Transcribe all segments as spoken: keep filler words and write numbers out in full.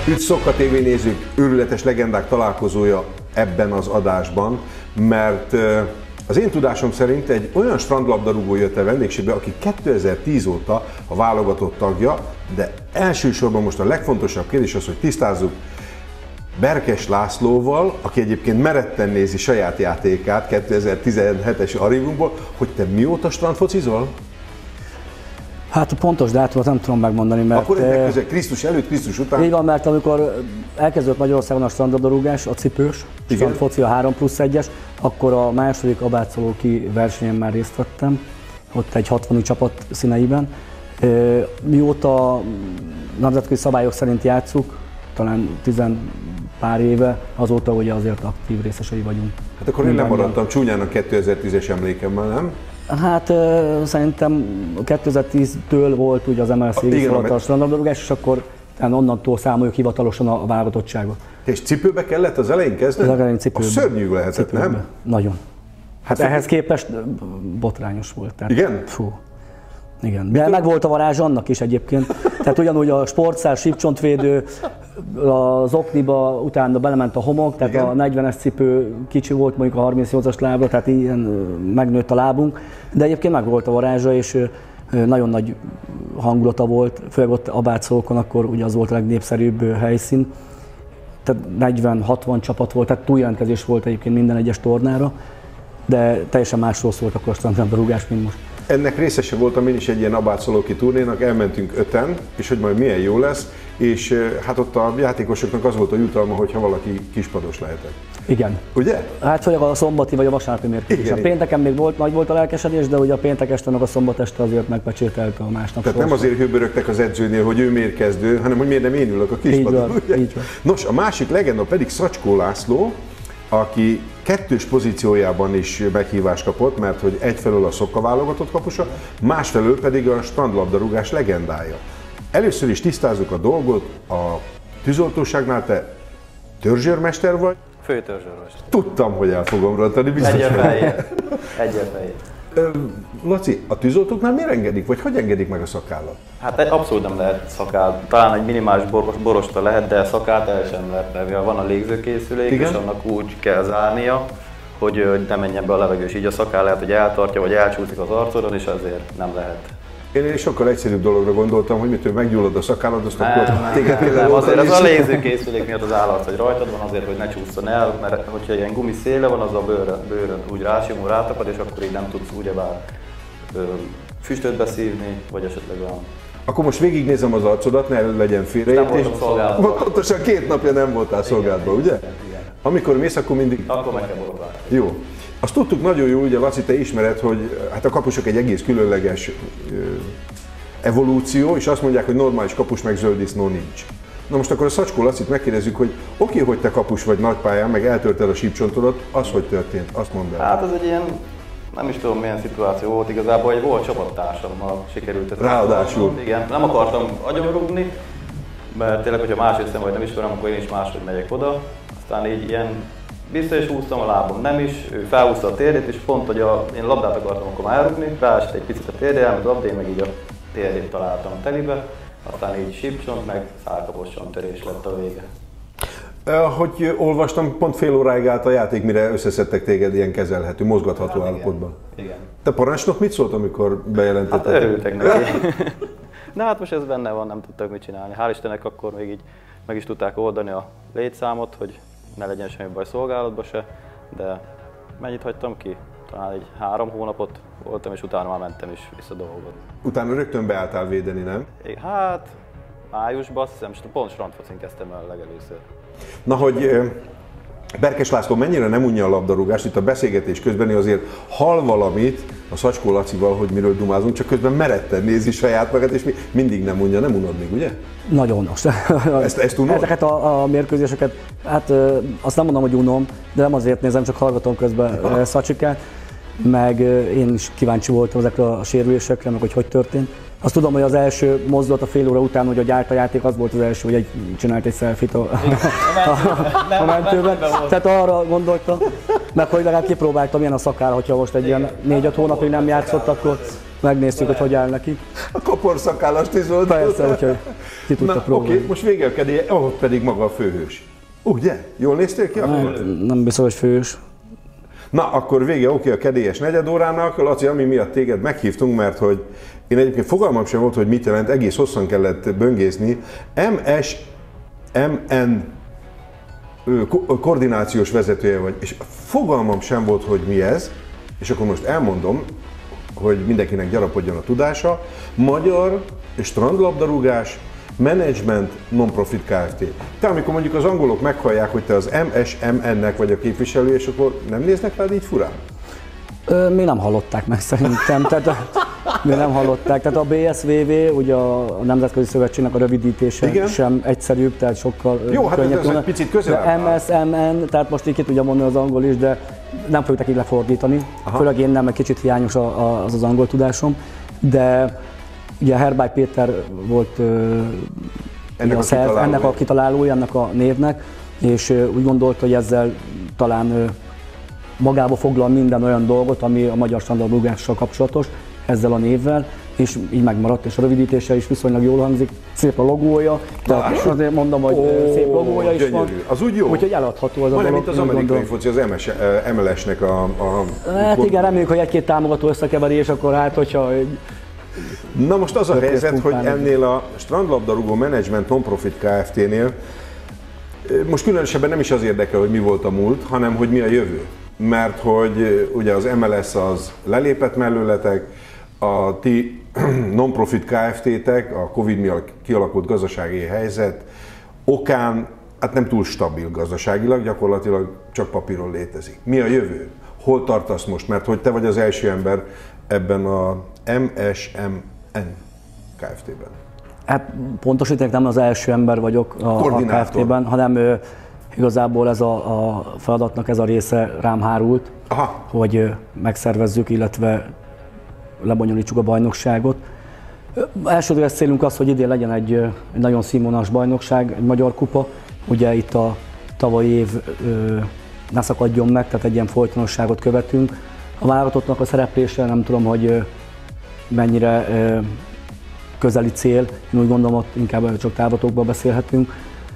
Üdv Szokka té vé nézők, őrületes legendák találkozója ebben az adásban, mert az én tudásom szerint egy olyan strandlabdarúgó jött el vendégségbe, aki kétezer-tíz óta a válogatott tagja, de elsősorban most a legfontosabb kérdés az, hogy tisztázzuk Berkes Lászlóval, aki egyébként meretten nézi saját játékát kétezer-tizenhetes archívumból, hogy te mióta strandfocizol? Hát a pontos dátumot nem tudom megmondani, mert... Akkor ennek között Krisztus előtt, Krisztus után? Így van, mert amikor elkezdődött Magyarországon a strandlabdarúgás, a cipős, strandfoci, a három plusz egyes, akkor a második Abácsolóki versenyen már részt vettem, ott egy hatvani csapat színeiben. Mióta nemzetközi szabályok szerint játszuk, talán tizen pár éve, azóta ugye azért aktív részesei vagyunk. Hát akkor én lemaradtam csúnyán a kétezer-tízes emlékemmel, nem? Hát szerintem kétezer-tíztől volt ugye az em el cé hivatalos strandlabdarúgás, és akkor onnantól számoljuk hivatalosan a válogatottságot. És cipőbe kellett az elején kezdeni? Az elején cipőbe. A szörnyű lehetett, cipőbe. Nem? Nagyon. Hát ehhez képest botrányos volt. Tehát, igen? Fú. Igen, de meg volt a varázs annak is egyébként. Tehát ugyanúgy a sportszál, sípcsontvédő, az okniba utána belement a homok, tehát igen. A negyvenes cipő kicsi volt mondjuk a harmincnyolcas lábra, tehát ilyen megnőtt a lábunk. De egyébként meg volt a varázsa, és nagyon nagy hangulata volt, főleg ott Abácsolókon, akkor ugye az volt a legnépszerűbb helyszín. Tehát negyven-hatvan csapat volt, tehát túljelentkezés volt egyébként minden egyes tornára, de teljesen másról szólt akkor a strandlabdarúgás, mint most. Ennek részese voltam én is egy ilyen abácsolóki turnénak, elmentünk öten, és hogy majd milyen jó lesz, és hát ott a játékosoknak az volt a jutalma, hogyha valaki kispados lehetett. Igen. Ugye? Hát főleg a szombati vagy a vasárnapi mérkőzés. A pénteken még volt, nagy volt a lelkesedés, de ugye a péntek este meg a szombat este azért megpecsételte a másnap. Tehát nem azért hőbörögtek az edzőnél, hogy ő mérkezdő, hanem hogy miért nem én ülök a kispadon. Így van, így van. Nos, a másik legenda pedig Szacskó László, aki kettős pozíciójában is meghívást kapott, mert hogy egyfelől a Szokka válogatott kapusa, másfelől pedig a strandlabdarúgás legendája. Először is tisztázzuk a dolgot, a tűzoltóságnál te törzsőrmester vagy? Főtörzsőrmester. Tudtam, hogy el fogom rontani, biztos. Egyenfejjel. Egyenfejjel. Laci, a tűzoltóknál miért engedik, vagy hogy engedik meg a szakállat? Hát abszolút nem lehet szakál. Talán egy minimális borosta lehet, de szakát el sem lehet, mert van a légzőkészülék, igen? És annak úgy kell zárnia, hogy ne menjen be a levegő, és így a szakál lehet, hogy eltartja, vagy elcsúszik az arcodon, és azért nem lehet. Én egy sokkal egyszerűbb dologra gondoltam, hogy mitől meggyullad a szakállad, azt akkor téged kell nem, azért ez a légzőkészülék miatt az állat, hogy rajtad van, azért, hogy ne csúszson el, mert hogyha ilyen gumiszéle van, az a bőrön, bőrön úgy rásimul, rátapad, és akkor így nem tudsz ugyebár füstöt beszívni, vagy esetleg olyan. Akkor most végignézem az arcodat, ne legyen félreértés. Nem voltam szolgálatban. Pontosan két napja nem voltál szolgálatban, ugye? Igen, igen. Amikor mész, akkor mindig... Akkor meg kell borotálni. Jó. Azt tudtuk nagyon jó, ugye Laci, te ismered, hogy hát a kapusok egy egész különleges evolúció, és azt mondják, hogy normális kapus meg zöldisznó nincs. Na most akkor a Szacskó Lacit megkérdezzük, hogy oké, hogy te kapus vagy nagypályán, meg eltörted a sípcsontodat, az hogy történt? Azt mondd el. Hát ez egy ilyen, nem is tudom milyen szituáció volt igazából, hogy volt csapattársammal sikerült ezt. Ráadásul. Igen, nem akartam agyonrugni, mert tényleg, hogyha más hiszem, vagy nem ismerem, akkor én is máshogy megyek oda. Aztán így ilyen vissza is húztam a lábam, nem is, ő felhúzta a térdét, és pont, hogy a, én labdát akartam akkor már elrugni, ráesett egy picit a térdé, elment a labdé, meg így a térdét találtam a telibe, aztán így sípcsont, meg szárkapos csontörés lett a vége. Hogy olvastam, pont fél óráig állt a játék, mire összeszedtek téged ilyen kezelhető, mozgatható hát, állapotban. Igen. Te parancsnok mit szólt, amikor bejelentetted? Hát örültek neki. Na hát most ez benne van, nem tudtak mit csinálni. Hál' Istennek akkor még így meg is tudták oldani a létszámot, hogy ne legyen semmi baj szolgálatba se, de mennyit hagytam ki? Talán egy három hónapot voltam, és utána már mentem is vissza dolgozni. Utána rögtön beálltál védeni, nem? Hát, májusban, azt hiszem, pont strandfocin kezdtem el legelőször. Na, hogy Berkes László mennyire nem unja a labdarúgást, itt a beszélgetés közben azért hall valamit a Szacskó Lacival, hogy miről dumázunk, csak közben meretten nézi saját magát, és mindig nem unja, nem unod még, ugye? Nagyon. Ezt, ezt unod? Ezeket a, a mérkőzéseket, hát azt nem mondom, hogy unom, de nem azért nézem, csak hallgatom közben ja. Szacsikát, meg én is kíváncsi voltam ezekre a sérülésekre, meg hogy hogy történt. Azt tudom, hogy az első mozdulat a fél óra után, hogy a gyárt a játék, az volt az első, hogy egy, csinált egy selfie-t a, a, a mentőben. Tehát arra gondoltam, meg hogy legalább kipróbáltam, milyen a szakáll, hogyha most egy ilyen négy-öt hónapig nem játszott, akkor megnéztük, hogy hogy áll nekik. A koporszakállas Tizold. Persze, úgyhogy ki tudta próbálni. Oké, most vége a kedélye, ahol pedig maga a főhős. Ugye? Jól néztél ki? Nem, nem biztos, hogy fős. Na, akkor vége oké a kedélyes negyedórának. Laci, ami miatt téged meghívtunk, mert hogy én egyébként fogalmam sem volt, hogy mit jelent, egész hosszan kellett böngészni. em es em en ko- koordinációs vezetője vagy, és fogalmam sem volt, hogy mi ez, és akkor most elmondom, hogy mindenkinek gyarapodjon a tudása. Magyar strandlabdarúgás Management Non-Profit Kft. Te, amikor mondjuk az angolok meghallják, hogy te az em es em en-nek vagy a képviselő, és akkor nem néznek rád így furán? Ö, mi nem hallották meg szerintem, tehát mi nem hallották. Tehát a bé es vé vé, ugye a Nemzetközi Szövetségnek a rövidítése Igen? sem egyszerűbb, tehát sokkal Jó, hát könnyebb. ez egy picit közelebb áll. em es em en, tehát most így ki tudja mondani az angol is, de nem fogjuk nekik lefordítani. Aha. Főleg én nem, egy kicsit hiányos az az angol tudásom, de ugye Herbály Péter volt ennek a, a szerv, ennek a kitalálója, ennek a névnek, és úgy gondolta, hogy ezzel talán magába foglal minden olyan dolgot, ami a magyar strandlabdarúgással kapcsolatos, ezzel a névvel, és így megmaradt, és a rövidítése is viszonylag jól hangzik, szép a logója, tehát azért mondom, hogy Ó, szép logója is van, az úgy jó. úgyhogy eladható az a Majdnem, dolog. mint az amerikai foci, az em el es-nek a... a hát igen, reméljük, hogy egy-két támogató összekeveri, és akkor hát, hogyha... Na most az a helyzet, hogy ennél a strandlabdarúgó Management Non-Profit Kft-nél most különösebben nem is az érdekel, hogy mi volt a múlt, hanem hogy mi a jövő. Mert hogy ugye az em el es az lelépett mellőletek, a ti non-profit Kft-tek, a Covid miatt kialakult gazdasági helyzet okán hát nem túl stabil gazdaságilag, gyakorlatilag csak papíron létezik. Mi a jövő? Hol tartasz most? Mert hogy te vagy az első ember ebben a em es em en Kft-ben. Hát pontosítanék, nem az első ember vagyok a, a Kft-ben, hanem ö, igazából ez a, a feladatnak ez a része rám hárult, Aha. hogy ö, megszervezzük, illetve lebonyolítsuk a bajnokságot. Elsődleges célunk az, hogy idén legyen egy, egy nagyon színvonalas bajnokság, egy magyar kupa. Ugye itt a tavalyi év ö, ne szakadjon meg, tehát egy ilyen folytonosságot követünk. A válogatottnak a szereplése nem tudom, hogy ö, mennyire ö, közeli cél, én úgy gondolom, ott inkább csak távlatokban beszélhetünk.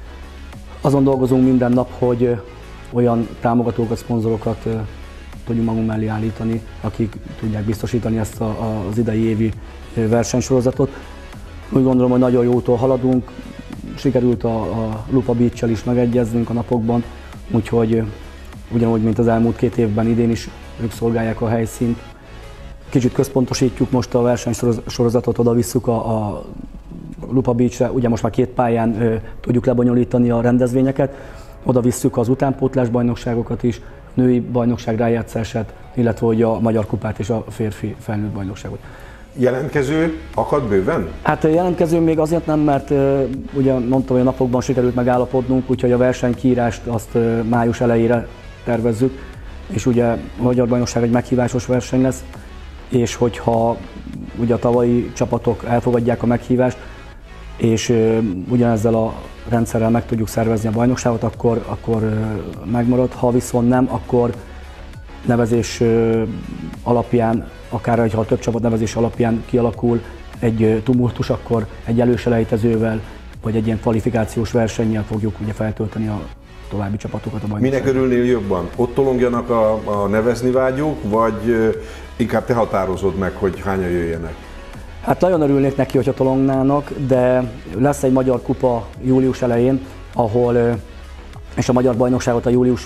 Azon dolgozunk minden nap, hogy ö, olyan támogatókat, szponzorokat ö, tudjunk magunk mellé állítani, akik tudják biztosítani ezt a, a, az idei évi versenysorozatot. Úgy gondolom, hogy nagyon jó úton haladunk, sikerült a, a Lupa Beach-sel is megegyeznünk a napokban, úgyhogy ugyanúgy, mint az elmúlt két évben, idén is ők szolgálják a helyszínt. Kicsit központosítjuk most a versenysorozatot, oda visszük a, a Lupa Beach-re, ugye most már két pályán ö, tudjuk lebonyolítani a rendezvényeket, oda visszük az utánpótlás bajnokságokat is, női bajnokság rájátszását, illetve hogy a Magyar Kupát és a férfi felnőtt bajnokságot. Jelentkező akad bőven? Hát jelentkező még azért nem, mert uh, ugye mondtam, hogy a napokban sikerült megállapodnunk, úgyhogy a versenykiírást azt uh, május elejére tervezzük, és ugye a Magyar Bajnokság egy meghívásos verseny lesz, és hogyha ugye a tavalyi csapatok elfogadják a meghívást, és uh, ugyanezzel a rendszerrel meg tudjuk szervezni a bajnokságot, akkor, akkor uh, megmarad, ha viszont nem, akkor nevezés uh, alapján, akár ha több csapat nevezés alapján kialakul egy uh, tumultus, akkor egy előselejtezővel, vagy egy ilyen kvalifikációs versennyel fogjuk ugye feltölteni a további csapatokat a bajnokságon. Minek örülnél jobban? Ott tolongjanak a, a nevezni vágyók, vagy uh, inkább te határozod meg, hogy hányan jöjjenek? Hát nagyon örülnék neki, hogyha tolongnának, de lesz egy magyar kupa július elején, ahol, és a magyar bajnokságot a július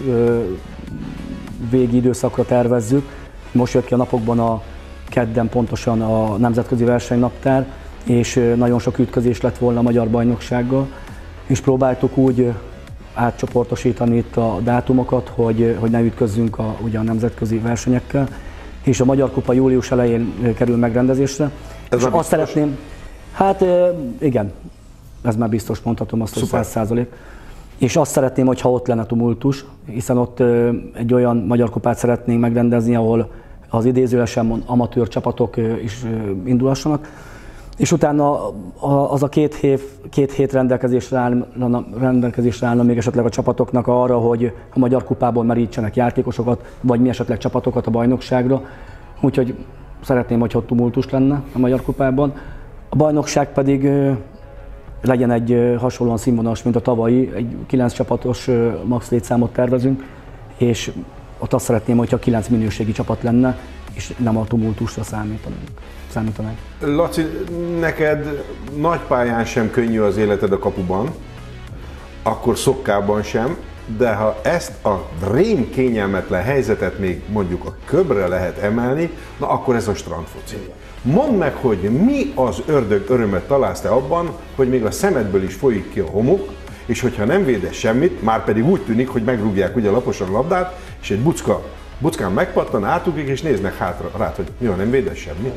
végi időszakra tervezzük. Most jött ki a napokban a kedden pontosan a nemzetközi versenynaptár, és nagyon sok ütközés lett volna a magyar bajnoksággal, és próbáltuk úgy átcsoportosítani itt a dátumokat, hogy, hogy ne ütközzünk a, ugye a nemzetközi versenyekkel, és a Magyar Kupa július elején kerül megrendezésre. Ez és azt biztos? szeretném, hát igen, ez már biztos mondhatom azt, hogy száz százalék. És azt szeretném, hogyha ott lenne tumultus, hiszen ott egy olyan Magyar Kupát szeretnénk megrendezni, ahol az idézőlesen amatőr csapatok is indulhassanak. És utána az a két, hév, két hét rendelkezésre állna, rendelkezésre állna még esetleg a csapatoknak arra, hogy a Magyar Kupából merítsenek játékosokat, vagy mi esetleg csapatokat a bajnokságra. Úgyhogy szeretném, hogyha ott tumultus lenne a Magyar Kupában. A bajnokság pedig ö, legyen egy ö, hasonlóan színvonalas, mint a tavalyi, egy kilenc csapatos ö, max létszámot tervezünk, és ott azt szeretném, hogyha kilenc minőségi csapat lenne, és nem a tumultusra számítanánk. számítanánk. Laci, neked nagy pályán sem könnyű az életed a kapuban, akkor szokkában sem, de ha ezt a rém kényelmetlen helyzetet még mondjuk a köbre lehet emelni, na akkor ez a strandfoci. Mondd meg, hogy mi az ördög örömet találsz te abban, hogy még a szemedből is folyik ki a homok, és hogyha nem védesz semmit, már pedig úgy tűnik, hogy megrúgják ugye laposan a labdát, és egy bucka, buckán megpattan, átugrik, és néznek hátra rád, hogy mi van, nem védesz semmit?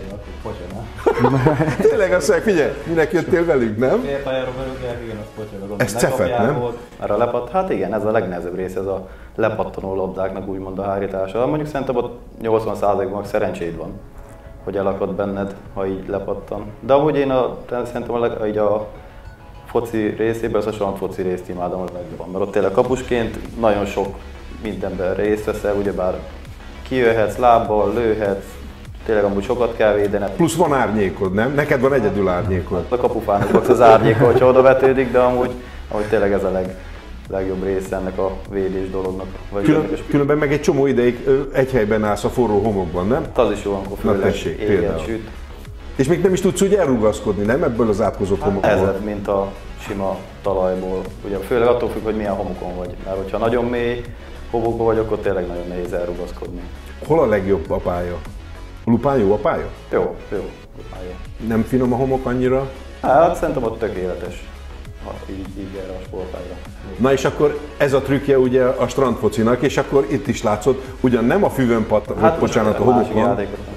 Tényleg azt mondják, figyelj, minek jöttél velünk, nem? Félpályáról berúgják, igen, az potyog. Ez cefet, nem? Erre a lepat, hát igen, ez a legnehezebb része, ez a lepattanó labdáknak úgymond a hárítása. Mondjuk szerintem ott nyolcvan százalékban szerencséd van, hogy elakad benned, ha így lepattan. De amúgy én a, szerintem a, leg, így a foci részében, az a strandfoci részt imádom a legjobban, mert ott tényleg kapusként nagyon sok mindenben részt veszel, ugyebár kijöhetsz lábbal, lőhetsz, tényleg amúgy sokat kell védened. Plusz van árnyékod, nem? Neked van egyedül árnyékod. A kapufának volt az árnyéka, hogyha oda vetődik, de amúgy, amúgy tényleg ez a leg, legjobb része ennek a védés dolognak. Vagy Külön, különben meg egy csomó ideig egy helyben állsz a forró homokban, nem? Az is jó, amikor főleg éget süt. És még nem is tudsz úgy elrugaszkodni, nem? Ebből az átkozott hát homokból. Ezért, mint a sima talajból. Ugye főleg attól függ, hogy milyen homokon vagy. Mert hogyha nagyon mély homokban vagy, akkor tényleg nagyon nehéz elrugaszkodni. Hol a legjobb a pálya? A Lupán jó a pálya? Jó, jó. Lupán jó. Nem finom a homok annyira? Hát szerintem ott tökéletes. Ha így, így erre a sportágra. Na és akkor ez a trükkje ugye a strandfocinak, és akkor itt is látszott, ugyan nem a füvön pat, hát bocsánat, a homokon.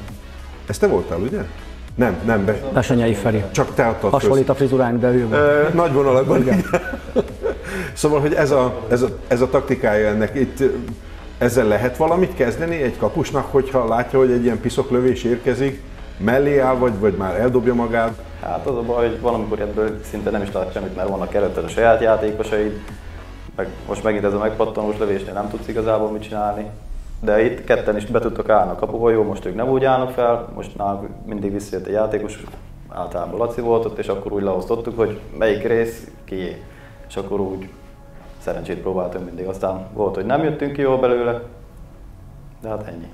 Ez te voltál, ugye? Nem, nem. Be... Besenyei Feri. Csak te adtad. Hasonlít a frizuránk, de ő van. Nagy vonalakban, igen. Szóval, hogy ez a, ez, a, ez a taktikája ennek, itt ezzel lehet valamit kezdeni egy kapusnak, hogyha látja, hogy egy ilyen piszoklövés érkezik, mellé áll, vagy, vagy már eldobja magát? Hát az a baj, hogy valamikor ebből szinte nem is lát semmit, mert vannak előtted a saját játékosaid, meg most megint ez a megpattanós lövésnél nem tudsz igazából mit csinálni. De itt ketten is be tudtok állni a kapuba, jó, most ők nem úgy állnak fel, most nálunk mindig visszajött egy játékos, általában Laci volt ott, és akkor úgy leosztottuk, hogy melyik rész kié. És akkor úgy szerencsét próbáltunk mindig. Aztán volt, hogy nem jöttünk ki jól belőle, de hát ennyi.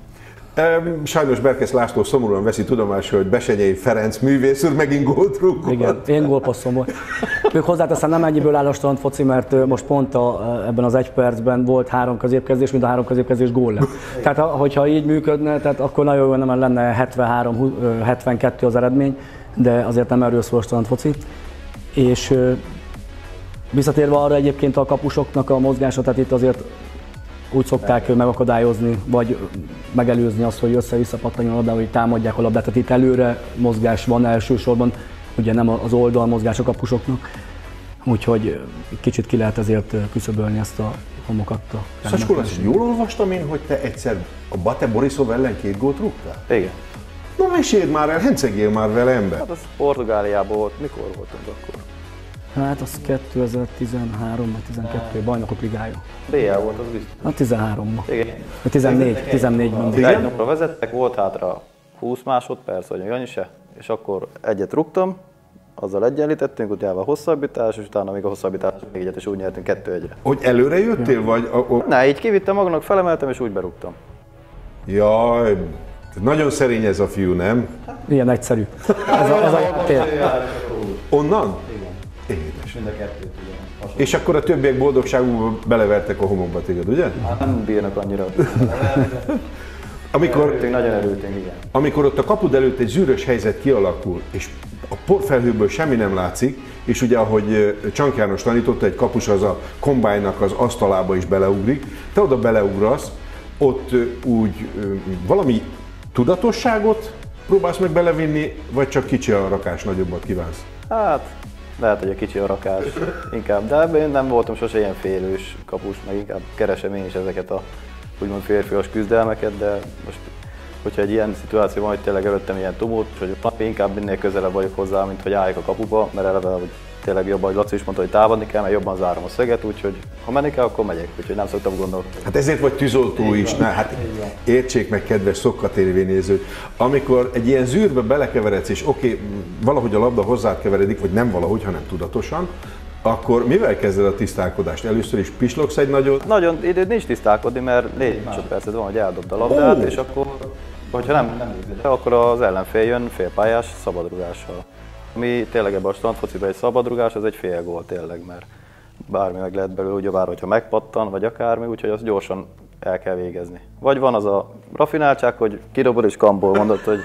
Sajnos Berkes László szomorúan veszi tudomásul, hogy Besenyei Ferenc művész úr megint gólt rúgott. Igen, én gólpasszom volt. Ők hozzáteszem, nem ennyiből áll a strandfoci, mert most pont a, ebben az egy percben volt három középkezdés, mind a három középkezdés gól lett. Tehát hogyha így működne, tehát akkor nagyon jó nem lenne hetvenhárom hetvenkettő az eredmény, de azért nem erről szól a strandfoci. És visszatérve arra egyébként a kapusoknak a mozgása, tehát itt azért úgy szokták megakadályozni, vagy megelőzni azt, hogy össze-vissza pattanjon a labdát, hogy támadják a labdát. Tehát itt előre mozgás van elsősorban, ugye nem az oldal mozgás a kapusoknak. Úgyhogy kicsit ki lehet ezért küszöbölni ezt a homokat. Szacskó, jól olvastam én, hogy te egyszer a Bate Borisov ellen két gólt rúgtál? Igen. Na meséld már el, hencegjél már vele, ember! Hát az Portugáliában volt, mikor voltunk akkor? Hát az kétezer-tizenhárom vagy tizenkettő bajnokok ligája. bé el volt, az biztos. Hát tizenháromban. Igen. tizennégy, tizennégyben. Egy napra vezettek, volt hátra húsz másodperc, vagy annyi se, és akkor egyet rúgtam, azzal egyenlítettünk, utána a hosszabbítás, és utána még a hosszabbítás még egyet, és úgy nyertünk kettő egyre. Hogy előre jöttél, vagy? A, a... Ne, így kivittem magamnak, felemeltem, és úgy berúgtam. Jaj, nagyon szerény ez a fiú, nem? Ilyen egyszerű. Ez a, ez a tér. Onnan? Édes. Mind a kettőt, igen. És akkor a többiek boldogságúban belevertek a homokba téged, ugye? Hát nem bírnak annyira. amikor, örültünk, nagyon örültünk, igen. Amikor ott a kapud előtt egy zűrös helyzet kialakul, és a porfelhőből semmi nem látszik, és ugye ahogy Csank János tanította, egy kapus az a kombájnak az asztalába is beleugrik, te oda beleugrasz, ott úgy valami tudatosságot próbálsz meg belevinni, vagy csak kicsi a rakás, nagyobbat kívánsz? Hát, lehet, hogy a kicsi a rakás, inkább, de ebben én nem voltam sose ilyen félős kapus, meg inkább keresem én is ezeket a úgymond férfias küzdelmeket, de most, hogyha egy ilyen szituáció van, hogy tényleg előttem ilyen tumult, hogy inkább minél közelebb vagyok hozzá, mint hogy álljak a kapuba, mert eleve, hogy tényleg jobban, hogy Laci is mondta, hogy támadni kell, mert jobban zárom a szöget, úgyhogy ha menni kell, akkor megyek, úgyhogy nem szoktam gondolni. Hát ezért vagy tűzoltó is, ne, hát értsék meg, kedves Szokka té vé nézők, amikor egy ilyen zűrbe belekeveredsz, és oké, okay, valahogy a labda hozzád keveredik, vagy nem valahogy, hanem tudatosan, akkor mivel kezded a tisztálkodást? Először is pislogsz egy nagyot? Nagyon időd nincs tisztálkodni, mert négy másodperced van, hogy eldobd a labdát, oh. és akkor, hogyha nem, nem akkor az ellenfél jön félpályás szabadrugással. Ami tényleg ebben a strandfociban egy szabadrugás, az egy fél gól tényleg, mert bármi meg lehet belőle, ugyebár, hogyha megpattan, vagy akármi, úgyhogy azt gyorsan el kell végezni. Vagy van az a rafináltság, hogy kidobod és kamból mondod, hogy,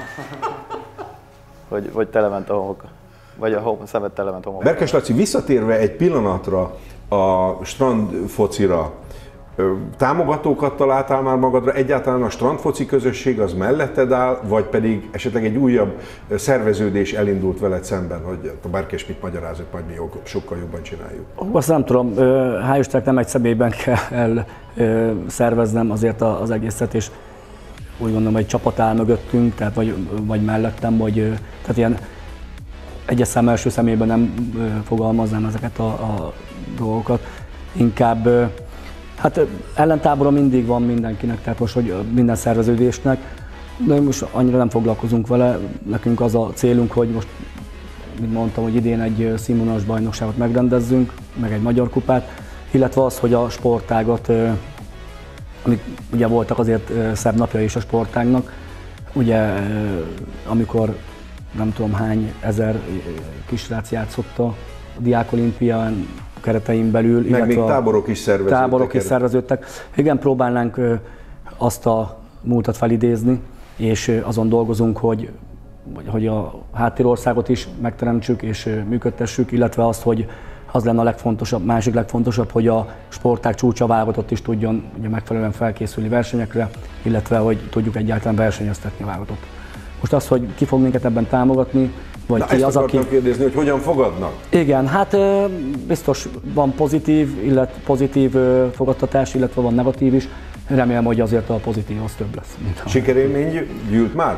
hogy vagy telement a homok, vagy a szemed telement a homok. Berkes Laci, visszatérve egy pillanatra a strandfocira, támogatókat találtál már magadra? Egyáltalán a strandfoci közösség az melletted áll, vagy pedig esetleg egy újabb szerveződés elindult veled szemben, hogy a Berkes mit magyarázok, majd mi sokkal jobban csináljuk? Azt nem tudom, hál' Istennek nem egy személyben kell szerveznem azért az egészet, és úgy gondolom, hogy csapat áll mögöttünk, tehát vagy, vagy mellettem, vagy tehát ilyen egyes szám első személyben nem fogalmaznám ezeket a, a dolgokat, inkább hát ellentábora mindig van mindenkinek, tehát most, hogy minden szerveződésnek, de most annyira nem foglalkozunk vele. Nekünk az a célunk, hogy most, mint mondtam, hogy idén egy színvonalas bajnokságot megrendezzünk, meg egy magyar kupát, illetve az, hogy a sportágat, amik ugye voltak azért szebb napja is a sportágnak, ugye amikor nem tudom hány ezer kisrác játszott a Diákolimpián keretein belül. Meg még táborok is szerveződtek. Táborok is szerveződtek. Igen, próbálnánk azt a múltat felidézni, és azon dolgozunk, hogy, hogy a háttérországot is megteremtsük és működtessük, illetve azt, hogy az lenne a legfontosabb, másik legfontosabb, hogy a sportág csúcsa válogatott is tudjon ugye megfelelően felkészülni versenyekre, illetve hogy tudjuk egyáltalán versenyeztetni a válogatott. Most az, hogy ki fog minket ebben támogatni, vagy Na ki ezt az, akartam aki... kérdezni, hogy hogyan fogadnak? Igen, hát biztos van pozitív, illetve pozitív fogadtatás, illetve van negatív is. Remélem, hogy azért a pozitív az több lesz. Sikerélmény gyűlt már?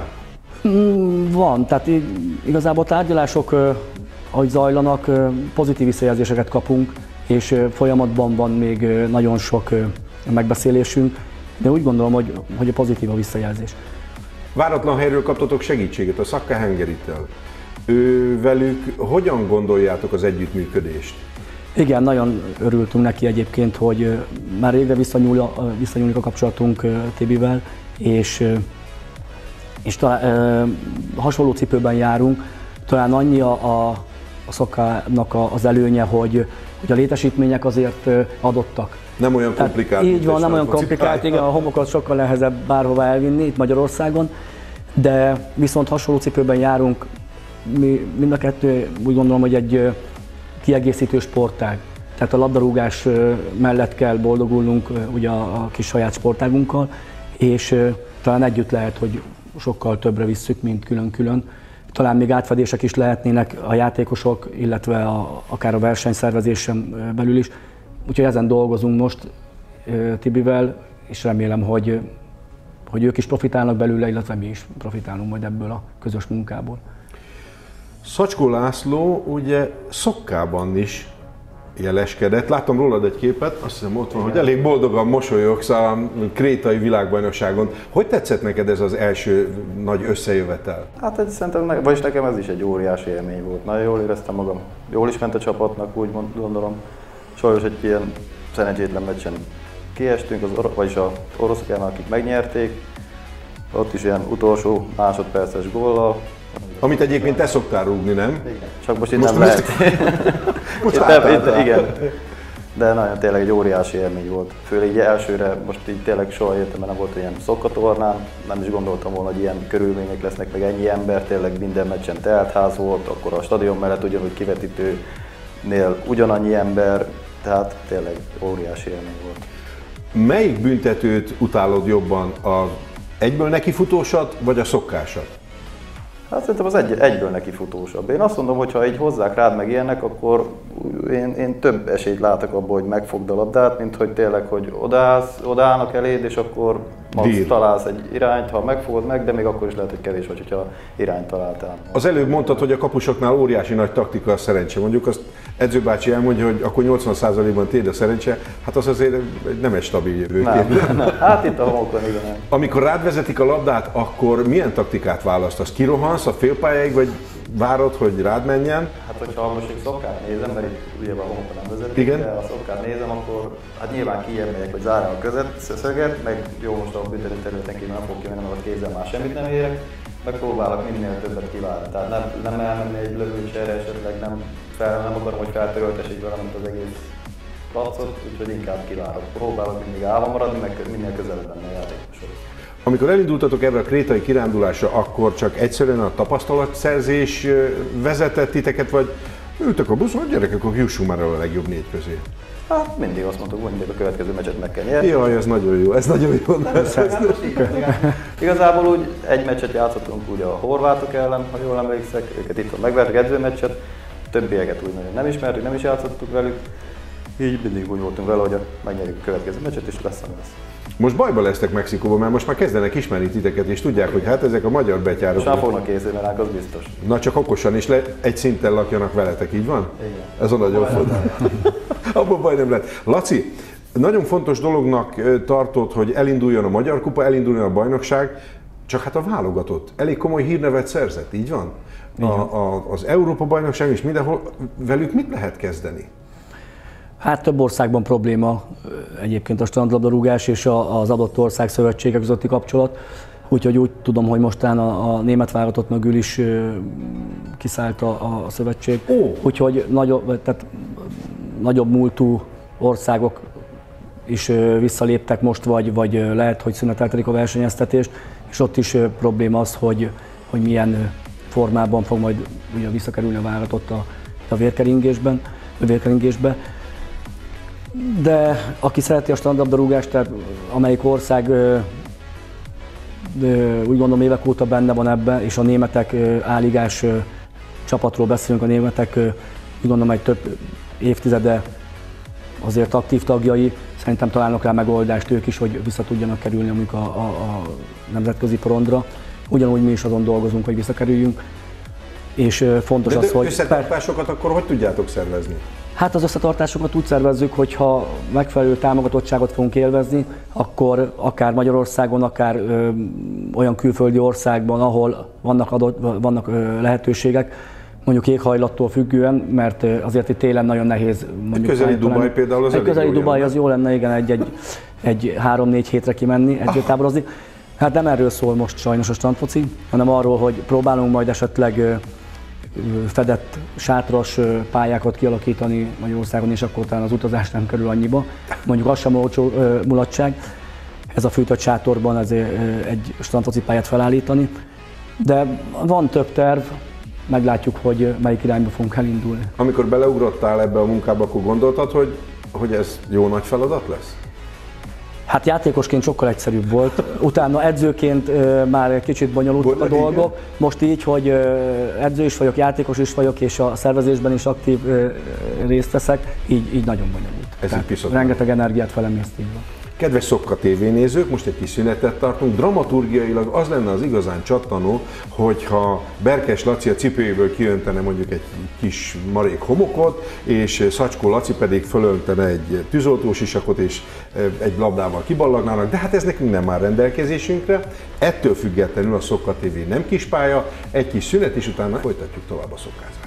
Van, tehát igazából tárgyalások, ahogy zajlanak, pozitív visszajelzéseket kapunk, és folyamatban van még nagyon sok megbeszélésünk, de úgy gondolom, hogy, hogy a pozitív a visszajelzés. Váratlan helyről kaptatok segítséget a Szakka Hengeritől. Ő velük hogyan gondoljátok az együttműködést? Igen, nagyon örültünk neki egyébként, hogy már régre visszanyúl, visszanyúlik a kapcsolatunk Tibivel, és, és talán hasonló cipőben járunk. Talán annyi a, a, a Szakkának az előnye, hogy, hogy a létesítmények azért adottak. Nem olyan komplikált. Tehát így van, nem olyan komplikált, igen, a homokat sokkal nehezebb bárhova elvinni itt Magyarországon, de viszont hasonló cipőben járunk, mi mind a kettő úgy gondolom, hogy egy kiegészítő sportág. Tehát a labdarúgás mellett kell boldogulnunk ugye a kis saját sportágunkkal, és talán együtt lehet, hogy sokkal többre visszük, mint külön-külön. Talán még átfedések is lehetnének a játékosok, illetve a, akár a versenyszervezésen belül is. Úgyhogy ezen dolgozunk most Tibivel, és remélem, hogy, hogy ők is profitálnak belőle, illetve mi is profitálunk majd ebből a közös munkából. Szacskó László ugye Szokkában is jeleskedett. Láttam rólad egy képet, azt hiszem ott van, hogy elég boldogan mosolyogsz a krétai világbajnokságon. Hogy tetszett neked ez az első nagy összejövetel? Hát egy, szerintem, vagyis nekem ez is egy óriási élmény volt. Nagyon jól éreztem magam. Jól is ment a csapatnak, úgy gondolom. Sajnos egy ilyen szerencsétlen meccsen kiestünk, az or- vagyis az oroszok ellen, akik megnyerték. Ott is ilyen utolsó másodperces góllal. Amit egyébként te szoktál rúgni, nem? Igen. Csak most itt most nem lehet. Most itt nem, itt, igen. De nagyon tényleg egy óriási élmény volt. Főleg így elsőre, most így tényleg soha életemben nem volt ilyen szokkatornán. Nem is gondoltam volna, hogy ilyen körülmények lesznek, meg ennyi ember, tényleg minden meccsen teltház volt, akkor a stadion mellett ugyanúgy kivetítőnél ugyanannyi ember, tehát tényleg óriási élmény volt. Melyik büntetőt utálod jobban, az egyből nekifutósat, vagy a szokkásat? Hát szerintem az egy, egyből nekifutósabb. Én azt mondom, hogy ha így hozzák rád meg ilyenek, akkor én, én több esélyt látok abból, hogy megfogd a labdát, mint hogy tényleg, hogy odaállsz, odaállnak eléd, és akkor találsz egy irányt, ha megfogod meg, de még akkor is lehet, hogy kevés vagy, hogyha irányt találtál. Az előbb mondtad, hogy a kapusoknál óriási nagy taktika a szerencse. Mondjuk azt edzőbácsi elmondja, hogy akkor nyolcvan százalékban tiéd a szerencse, hát az azért nem egy stabil jövő. Nem, nem. Hát itt a homokon igen. Amikor rád vezetik a labdát, akkor milyen taktikát választasz? Kirohansz a félpályáig, vagy várod, hogy rád menjen? Hát hogyha most egy szokkát nézem, mert itt ugye a homokon nem vezetik, igen? de a szokkát nézem, akkor hát nyilván kijebb megyek, hogy zárjam a között, szöget, meg jó, most a büntető területen kívül nem fog kimenni, mert a kézzel már semmit nem érek, meg próbálok minél többet kiválni. Tehát nem, nem elmenni egy lövésre, esetleg nem, fel, nem akarom, hogy feltöröltessék valamint az egész placot, úgyhogy inkább kiválok. Próbálok mindig állva maradni, meg minél közelebb lenni a játékoshoz. Amikor elindultatok erre a krétai kirándulásra, akkor csak egyszerűen a tapasztalatszerzés vezetett titeket, vagy ültök a buszon, hogy gyerekek, akkor jussunk már el a legjobb négy közé? Hát mindig azt mondtuk, hogy mindig a következő meccset meg kell nyerni. Jaj, ez nagyon jó, ez nagyon jó. Igazából úgy egy meccset játszottunk úgy a horvátok ellen, ha jól emlékszek, őket itt megvertük edzőmeccset, többieket úgy nagyon nem ismertük, nem is játszottuk velük. Így mindig úgy voltunk vele, hogy megnyerjük a következő meccset, és lesz, ami lesz. Most bajba lesztek Mexikóban, mert most már kezdenek ismerni titeket, és tudják, hogy hát ezek a magyar betyárok. És már fognak készülni ránk, az biztos. Na csak okosan is le, egy szinten lakjanak veletek, így van? Igen. Ez a nagyon fontos. Abban baj nem lett. Laci, nagyon fontos dolognak tartod, hogy elinduljon a Magyar Kupa, elinduljon a bajnokság, csak hát a válogatott elég komoly hírnevet szerzett, így van? A, a, az Európa-bajnokság is mindenhol, velük mit lehet kezdeni? Hát több országban probléma egyébként a strandlabdarúgás és az adott ország szövetségek közötti kapcsolat. Úgyhogy úgy tudom, hogy mostán a, a német válogatott mögül is kiszállt a, a szövetség. Ó. Úgyhogy nagyobb, tehát nagyobb múltú országok is visszaléptek most, vagy, vagy lehet, hogy szüneteltetik a versenyeztetést, és ott is probléma az, hogy, hogy milyen formában fog majd ugye visszakerülni a válogatott a, a vérkeringésben, a vérkeringésbe. De aki szereti a strandlabdarúgást, tehát amelyik ország ö, ö, úgy gondolom évek óta benne van ebben, és a németek ö, áligás ö, csapatról beszélünk, a németek ö, úgy gondolom egy több évtizede azért aktív tagjai, szerintem találnak rá megoldást ők is, hogy vissza tudjanak kerülni mondjuk a, a, a nemzetközi porondra. Ugyanúgy mi is azon dolgozunk, hogy visszakerüljünk. És ö, fontos de az, de hogy... összetartásokat akkor hogy tudjátok szervezni? Hát az összetartásokat úgy szervezzük, hogy ha megfelelő támogatottságot fogunk élvezni, akkor akár Magyarországon, akár ö, olyan külföldi országban, ahol vannak, adott, vannak ö, lehetőségek, mondjuk éghajlattól függően, mert ö, azért itt télen nagyon nehéz. Egy közeli Dubaj például az Egy közeli Dubaj jön, az jó lenne, igen, egy, egy, egy három-négy hétre kimenni, edzőtáborozni. Hát nem erről szól most sajnos a strandfoci, hanem arról, hogy próbálunk majd esetleg ö, fedett sátras pályákat kialakítani Magyarországon, és akkor talán az utazás nem kerül annyiba. Mondjuk az sem olcsó mulatság, ez a fűtött sátorban ezért egy strandfoci pályát felállítani. De van több terv, meglátjuk, hogy melyik irányba fogunk elindulni. Amikor beleugrottál ebbe a munkába, akkor gondoltad, hogy, hogy ez jó nagy feladat lesz? Hát játékosként sokkal egyszerűbb volt, utána edzőként uh, már egy kicsit bonyolultak a dolgok. Igen. Most így, hogy uh, edző is vagyok, játékos is vagyok, és a szervezésben is aktív uh, részt veszek, így, így nagyon bonyolult. Ez így rengeteg energiát felemészt, így van. Kedves Szopka té vé nézők, most egy kis szünetet tartunk. Dramaturgiailag az lenne az igazán csattanó, hogyha Berkes Laci a cipőjéből kiöntene mondjuk egy kis marék homokot, és Szacskó Laci pedig fölöntene egy tűzoltós isakot, és egy labdával kiballagnának, de hát ez nekünk nem áll rendelkezésünkre. Ettől függetlenül a Szopka té vé nem kispálya, egy kis szünet, és utána folytatjuk tovább a szokkázást.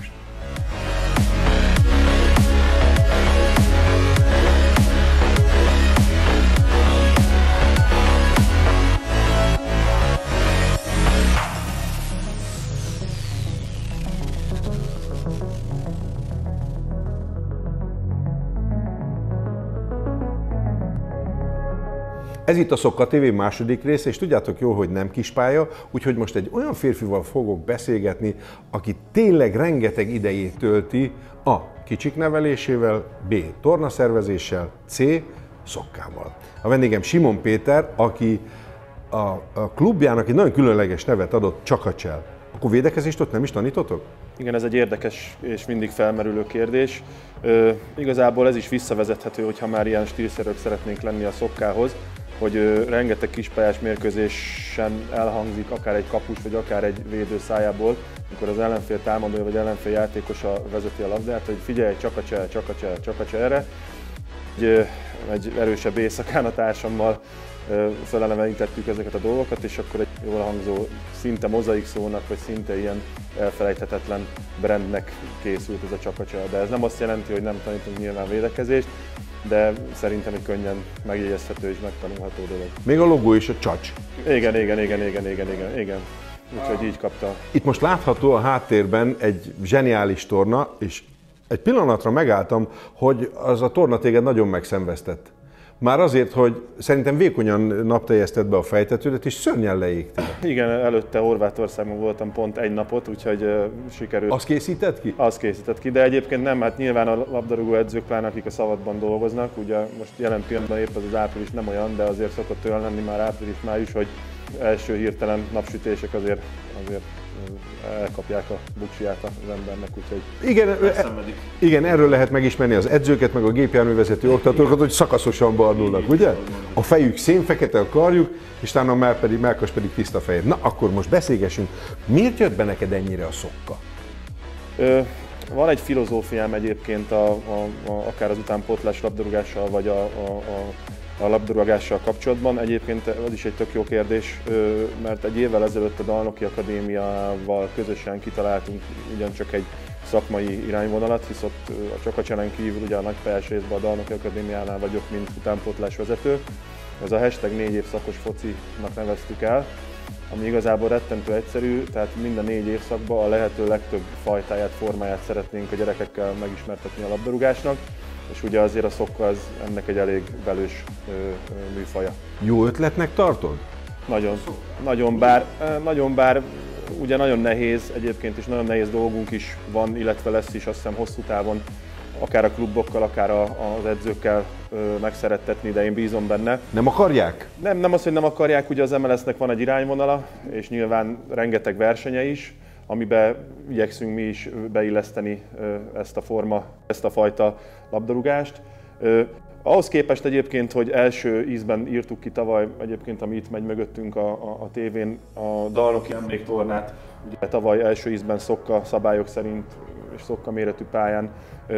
Ez itt a Szokka té vé második része, és tudjátok jól, hogy nem kispálya, úgyhogy most egy olyan férfival fogok beszélgetni, aki tényleg rengeteg idejét tölti A. kicsik nevelésével, B. tornaszervezéssel, C. szokkával. A vendégem Simon Péter, aki a, a klubjának egy nagyon különleges nevet adott, Csakacsel. Akkor védekezést ott nem is tanítotok? Igen, ez egy érdekes és mindig felmerülő kérdés. Ö, igazából ez is visszavezethető, hogyha már ilyen stílszerűek szeretnénk lenni a szokkához, hogy ö, rengeteg kispályás mérkőzésen elhangzik akár egy kapus, vagy akár egy védő szájából, amikor az ellenfél támadója vagy ellenfél játékosa vezeti a labdát, hogy figyelj, csak a csel, csak a csel, csak a cselre. Egy, egy erősebb éjszakán a társammal felelevenítettük ezeket a dolgokat, és akkor egy jól hangzó, szinte mozaik szónak, vagy szinte ilyen elfelejthetetlen brandnek készült ez a csak a csel. De ez nem azt jelenti, hogy nem tanítunk nyilván védekezést, de szerintem egy könnyen megjegyezhető és megtanulható dolog. Még a logó is a csacs. Igen, igen, igen, igen, igen, igen, igen. Úgyhogy így kapta. Itt most látható a háttérben egy zseniális torna, és egy pillanatra megálltam, hogy az a torna téged nagyon megszenvesztett. Már azért, hogy szerintem vékonyan napteljesztett be a fejtetődet, és szörnyen leégtél. Igen, előtte Horvátországban voltam pont egy napot, úgyhogy uh, sikerült. Azt készített ki? Azt készített ki, de egyébként nem, hát nyilván a labdarúgó edzők, pláne akik a szabadban dolgoznak, ugye most jelen pillanatban épp az, az április nem olyan, de azért szokott olyan lenni már április-május, hogy első hirtelen napsütések azért, azért elkapják a buksiját az embernek, úgyhogy igen, igen, erről lehet megismerni az edzőket, meg a gépjárművezető oktatókat, hogy szakaszosan barnulnak, ugye? A fejük szénfekete, a karjuk, és utána a mell pedig, mellkas pedig tiszta fehér. Na, akkor most beszélgessünk. Miért jött be neked ennyire a szokka? Ö, van egy filozófiám egyébként, a, a, a, akár az utánpótlás labdarúgással, vagy a, a, a a labdarúgással kapcsolatban. Egyébként az is egy tök jó kérdés, mert egy évvel ezelőtt a Dalnoki Akadémiával közösen kitaláltunk ugyancsak egy szakmai irányvonalat, hisz ott a Csakacselen kívül ugye a nagypályás részben a Dalnoki Akadémiánál vagyok, mint utánpótlás vezető. Ez a hashtag négy évszakos focinak neveztük el, ami igazából rettentő egyszerű, tehát minden négy évszakban a lehető legtöbb fajtáját, formáját szeretnénk a gyerekekkel megismertetni a labdarúgásnak, és ugye azért a szokka az ennek egy elég velős ö, ö, műfaja. Jó ötletnek tartod? Nagyon, nagyon bár, nagyon bár ugye nagyon nehéz egyébként, és nagyon nehéz dolgunk is van, illetve lesz is azt hiszem hosszú távon, akár a klubokkal, akár a, az edzőkkel ö, megszerettetni, de én bízom benne. Nem akarják? Nem, nem az, hogy nem akarják, ugye az em el es-nek van egy irányvonala, és nyilván rengeteg versenye is, amiben igyekszünk mi is beilleszteni ezt a forma, ezt a fajta labdarúgást. Ahhoz képest egyébként, hogy első ízben írtuk ki tavaly, egyébként ami itt megy mögöttünk a, a, a tévén, a Dalnoki emléktornát, ugye tavaly első ízben szokka szabályok szerint és szokka méretű pályán ö,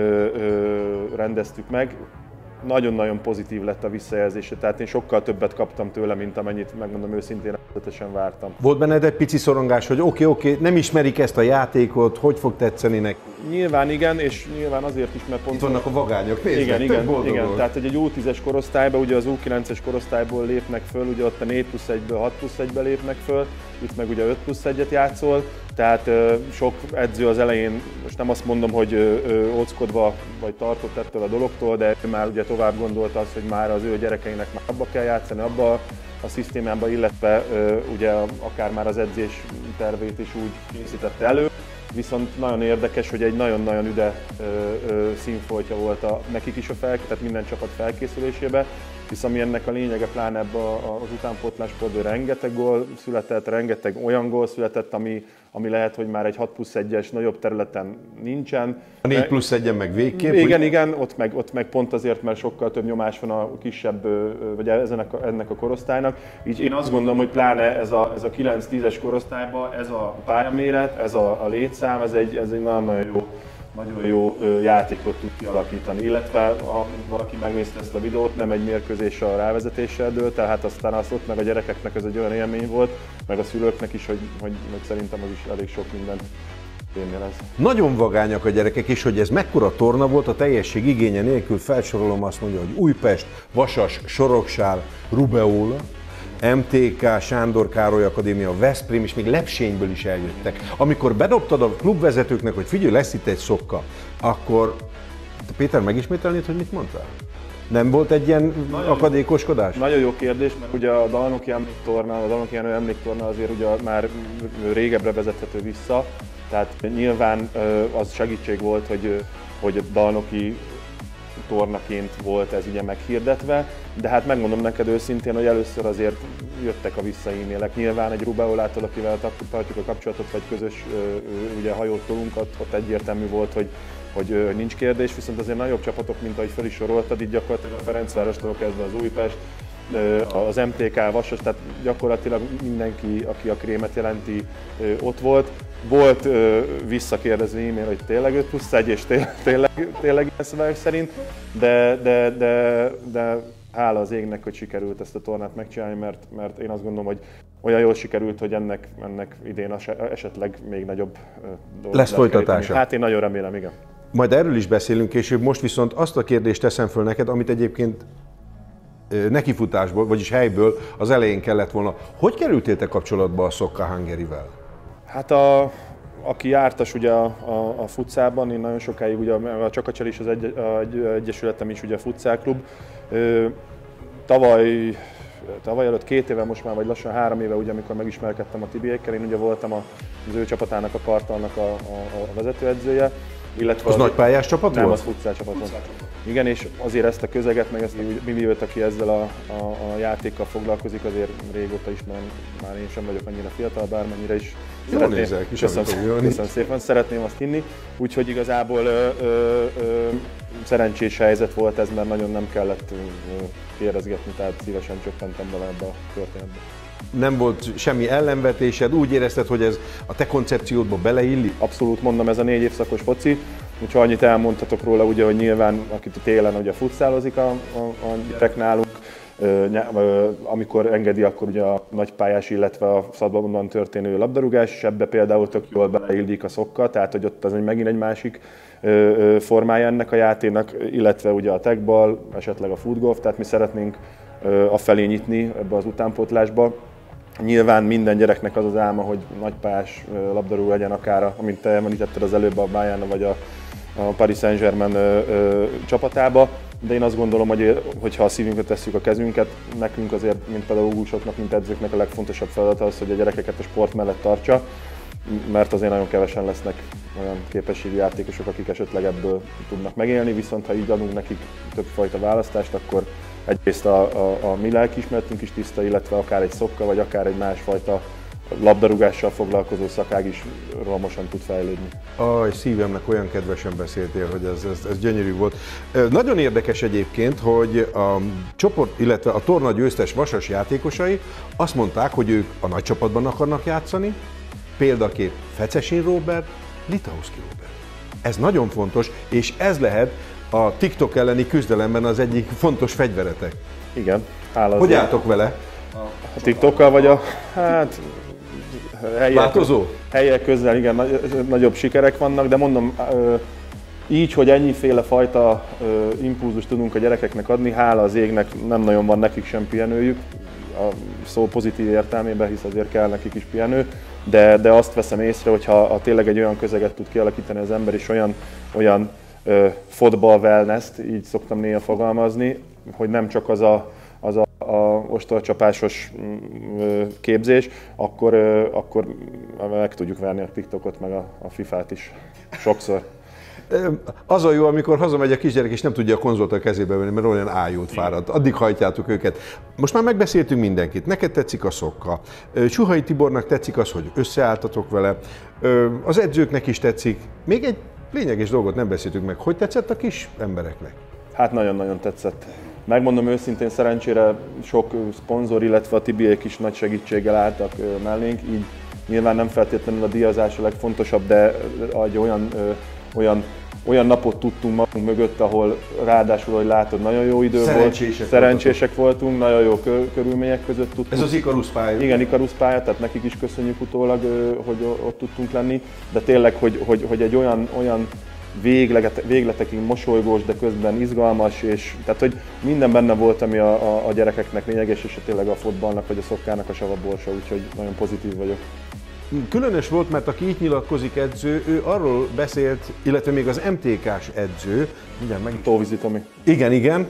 ö, rendeztük meg. Nagyon-nagyon pozitív lett a visszajelzése, tehát én sokkal többet kaptam tőle, mint amennyit, megmondom őszintén, előzetesen vártam. Volt benned egy pici szorongás, hogy oké, okay, oké, nem ismerik ezt a játékot, hogy fog tetszeni neki? Nyilván igen, és nyilván azért is, mert pont... Itt vannak a vagányok, nézd igen, meg, igen, igen, tehát egy U tízes korosztályban, ugye az U kilences korosztályból lépnek föl, ugye ott a négy plusz egyből hat plusz egybe lépnek föl, itt meg ugye öt plusz egyet játszol, tehát ö, sok edző az elején, most nem azt mondom, hogy ö, ö, óckodva vagy tartott ettől a dologtól, de már ugye tovább gondolta azt, hogy már az ő gyerekeinek már abba kell játszani, abba a szisztémába, illetve ö, ugye akár már az edzés tervét is úgy készítette elő. Viszont nagyon érdekes, hogy egy nagyon-nagyon üde ö, ö, színfoltja volt a, nekik is a fel, tehát minden csapat felkészülésébe, hisz ami ennek a lényege, pláne ebben az utánpótlássportban rengeteg gól született, rengeteg olyan gól született, ami, ami lehet, hogy már egy hat plusz egyes nagyobb területen nincsen. A négy plusz egyen meg végképp? Igen, ugye? Igen, ott meg, ott meg pont azért, mert sokkal több nyomás van a kisebb, vagy ennek a, ennek a korosztálynak. Így én azt gondolom, hogy pláne ez a, ez a kilenc-tízes korosztályban, ez a pályaméret, ez a, a létszám, ez egy, ez egy nagyon jó, nagyon jó játékot tud kialakítani. Illetve ha valaki megnézte ezt a videót, nem egy mérkőzés a rávezetéssel dőlt, tehát aztán azt ott meg a gyerekeknek ez egy olyan élmény volt, meg a szülőknek is, hogy, hogy, hogy szerintem az is elég sok mindent lesz. Nagyon vagányak a gyerekek, és hogy ez mekkora torna volt, a teljesség igénye nélkül felsorolom, azt mondja, hogy Újpest, Vasas, Soroksár, Rubeola, em té ká, Sándor Károly Akadémia, Veszprém, és még Lepsényből is eljöttek. Amikor bedobtad a klubvezetőknek, hogy figyelj, lesz itt egy szokka, akkor te Péter megismételnéd, hogy mit mondtál? Nem volt egy ilyen nagyon akadékoskodás? Nagyon jó kérdés, mert ugye a Dalnoki emléktorna, a Dalnoki emléktorna azért ugye már régebbre vezethető vissza, tehát nyilván az segítség volt, hogy, hogy Dalnoki tornaként volt ez ugye meghirdetve, de hát megmondom neked őszintén, hogy először azért jöttek a visszaímélek. Nyilván egy Rubeolától, akivel tartjuk a kapcsolatot, vagy közös ugye, hajót tolunk, ott, ott egyértelmű volt, hogy, hogy nincs kérdés, viszont azért nagyobb csapatok, mint ahogy fel is soroltad, így gyakorlatilag a Ferencvárostól kezdve az Újpest, az em té ká Vasas, tehát gyakorlatilag mindenki, aki a krémet jelenti, ott volt. Volt visszakérdező e-mail, hogy tényleg öt plusz egy, és tényleg, tényleg, tényleg ilyen szabályok szerint, de, de, de, de hála az égnek, hogy sikerült ezt a tornát megcsinálni, mert, mert én azt gondolom, hogy olyan jól sikerült, hogy ennek, ennek idén esetleg még nagyobb dolog lesz folytatása. Hát én nagyon remélem, igen. Majd erről is beszélünk később, most viszont azt a kérdést teszem föl neked, amit egyébként nekifutásból, vagyis helyből az elején kellett volna. Hogy kerültél te kapcsolatba a Soccer Hungary-vel? Hát a, aki jártas ugye a, a, a futszában, én nagyon sokáig ugye a Csakacsel is az egy, a, egy, egyesületem is ugye a futszálklub. Tavaly, tavaly előtt két éve, most már vagy lassan három éve, ugye, amikor megismerkedtem a Tibiékkel, én ugye voltam az ő csapatának, a Kartalnak a, a, a vezetőedzője. Illetve az, az nagypályás csapat nem, volt? Nem, az futszál csapat volt. Igen, és azért ezt a közeget, meg ezt a milliót, aki ezzel a, a, a játékkal foglalkozik, azért régóta ismerem, már én sem vagyok annyira fiatal, bármennyire is jól szeretném. Nézel, köszönöm, köszönöm szépen, szeretném azt hinni. Úgyhogy igazából ö, ö, ö, szerencsés helyzet volt ez, mert nagyon nem kellett kérdezgetni, tehát szívesen csöppentem bele ebbe a történetbe. Nem volt semmi ellenvetésed, úgy érezted, hogy ez a te koncepciódba beleillik? Abszolút, mondom, ez a négy évszakos foci, úgyhogy annyit elmondhatok róla, ugye, hogy nyilván, akit a télen ugye futszálozik a, a, a gyerek nálunk, amikor engedi, akkor ugye a nagypályás, illetve a szabadon történő labdarúgás, és ebbe például tök jól beleillik a szokka, tehát hogy ott az egy megint egy másik formája ennek a játéknak, illetve ugye a tagball, esetleg a footgolf, tehát mi szeretnénk afelé nyitni ebbe az utánpótlásba. Nyilván minden gyereknek az az álma, hogy nagypályás labdarúgó legyen, akár, amint te említetted az előbb, a Bayern vagy a, a Paris Saint-Germain csapatába, de én azt gondolom, hogy hogyha a szívünket tesszük a kezünket, nekünk azért, mint pedagógusoknak, mint edzőknek a legfontosabb feladata az, hogy a gyerekeket a sport mellett tartsa, mert azért nagyon kevesen lesznek olyan képességű játékosok, akik esetleg ebből tudnak megélni, viszont ha így adunk nekik többfajta választást, akkor egyrészt a, a, a mi lelkiismeretünk is tiszta, illetve akár egy szokka, vagy akár egy másfajta labdarúgással foglalkozó szakág is rohamosan tud fejlődni. Aj, szívemnek olyan kedvesen beszéltél, hogy ez, ez, ez gyönyörű volt. Nagyon érdekes egyébként, hogy a csoport, illetve a torna győztes Vasas játékosai azt mondták, hogy ők a nagy csapatban akarnak játszani, példakép Fecesin Róbert, Litauszki Róbert. Ez nagyon fontos, és ez lehet a TikTok elleni küzdelemben az egyik fontos fegyveretek. Igen. Áll hogy álltok vele? A TikTokkal vagy a... Hát... Helyek, változó? Helyek közel, igen, nagyobb sikerek vannak, de mondom, így, hogy ennyiféle fajta impulzust tudunk a gyerekeknek adni, hála az égnek, nem nagyon van nekik sem pihenőjük, a szó pozitív értelmében, hisz azért kell nekik is pihenő, de, de azt veszem észre, hogy ha, ha tényleg egy olyan közeget tud kialakítani az ember, és olyan, olyan football wellness-t, így szoktam néha fogalmazni, hogy nem csak az a, az a, a ostorcsapásos képzés, akkor, akkor meg tudjuk verni a TikTokot, meg a, a fifát is sokszor. Az a jó, amikor hazamegy a kisgyerek, és nem tudja a konzolt a kezébe venni, mert olyan ájult fáradt. Addig hajtjátok őket. Most már megbeszéltünk mindenkit. Neked tetszik a szokka. Suhai Tibornak tetszik az, hogy összeálltatok vele. Az edzőknek is tetszik. Még egy lényeges dolgot nem beszéltünk meg. Hogy tetszett a kis embereknek? Hát nagyon-nagyon tetszett. Megmondom őszintén, szerencsére sok szponzor, illetve a Tibiék is nagy segítséggel álltak mellénk, így nyilván nem feltétlenül a díjazás a legfontosabb, de egy olyan, olyan, olyan napot tudtunk magunk mögött, ahol ráadásul, hogy látod, nagyon jó idő Szerencsések volt, szerencsések voltunk, nagyon jó körülmények között tudtunk. Ez az Ikarus pálya. Igen, Ikarus pálya, tehát nekik is köszönjük utólag, hogy ott tudtunk lenni, de tényleg, hogy, hogy, hogy egy olyan, olyan Véglet, végletekig mosolygós, de közben izgalmas, és tehát, hogy minden benne volt, ami a, a, a gyerekeknek lényeges, és tényleg a fotballnak vagy a szokkának a savaborsa, úgyhogy nagyon pozitív vagyok. Különös volt, mert aki itt nyilatkozik edző, ő arról beszélt, illetve még az em té ká-s edző, mindjárt meg... Tóvízi Tomi. Igen, igen.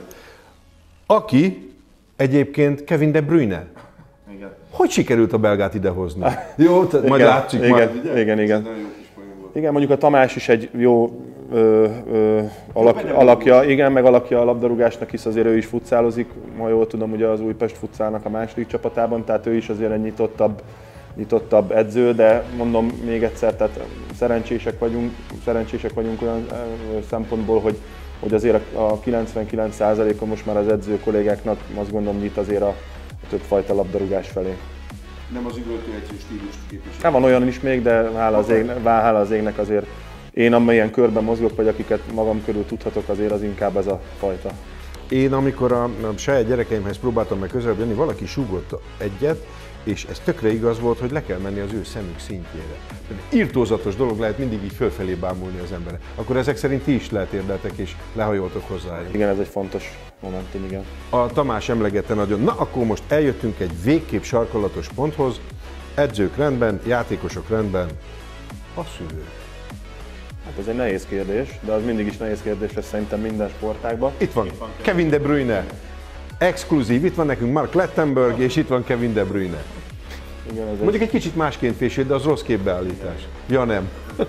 Aki egyébként Kevin De Bruyne. Igen. Hogy sikerült a belgát idehozni? Jó, tehát majd igen, látszik igen, majd. Igen, igen, igen. Igen, mondjuk a Tamás is egy jó ö, ö, alak, alakja, igen, meg alakja a labdarúgásnak, hisz azért ő is futszálozik, ha jól tudom, ugye az Újpest futszálnak a második csapatában, tehát ő is azért egy nyitottabb, nyitottabb edző, de mondom még egyszer, tehát szerencsések vagyunk, szerencsések vagyunk olyan szempontból, hogy, hogy azért a kilencvenkilenc százaléka most már az edző kollégáknak azt gondolom nyit azért a, a többfajta labdarúgás felé. Nem az üvöltő edző stílust képvisel. Nem van olyan is még, de hála az, ég, hála az égnek azért én amilyen körben mozgok, vagy akiket magam körül tudhatok, azért az inkább ez a fajta. Én amikor a, a saját gyerekeimhez próbáltam meg közelebb jönni, valaki súgott egyet, és ez tökre igaz volt, hogy le kell menni az ő szemük szintjére. Irtózatos dolog lehet mindig így fölfelé bámulni az emberre. Akkor ezek szerint ti is letérdeltek és lehajoltok hozzájuk. Igen, ez egy fontos momentum, igen. A Tamás emlegette nagyon. Na akkor most eljöttünk egy végképp sarkalatos ponthoz. Edzők rendben, játékosok rendben, a szülők. Hát ez egy nehéz kérdés, de az mindig is nehéz kérdés lesz szerintem minden sportágban. Itt van, itt van Kevin De Bruyne. Exkluzív, itt van nekünk Mark Lettenberg, és itt van Kevin De Bruyne. Igen, ez Mondjuk egy kicsit másként fésült, de az rossz képbeállítás. Ja nem.